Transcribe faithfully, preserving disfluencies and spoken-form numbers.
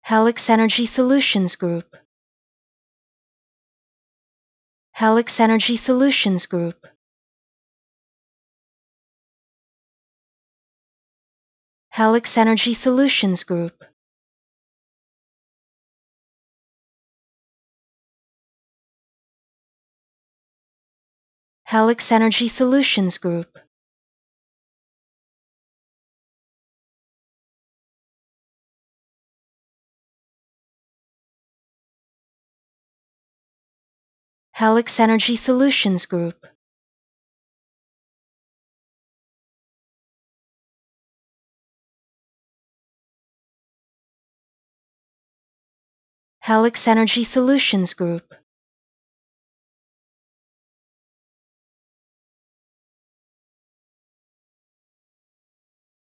Helix Energy Solutions Group. Helix Energy Solutions Group. Helix Energy Solutions Group. Helix Energy Solutions Group. Helix Energy Solutions Group. Helix Energy Solutions Group.